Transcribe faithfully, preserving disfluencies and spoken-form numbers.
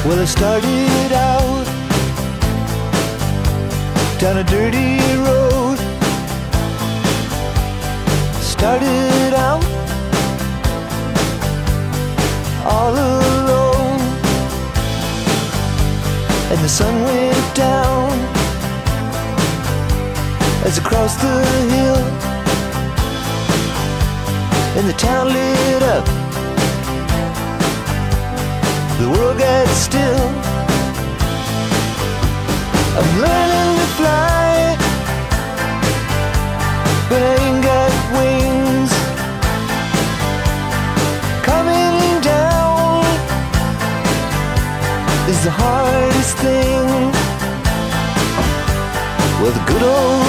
Well, I started out down a dirty road. Started out all alone, and the sun went down as I crossed the hill, and the town lit up. The world got still. I'm learning to fly, but I ain't got wings. Coming down is the hardest thing. Well, the good old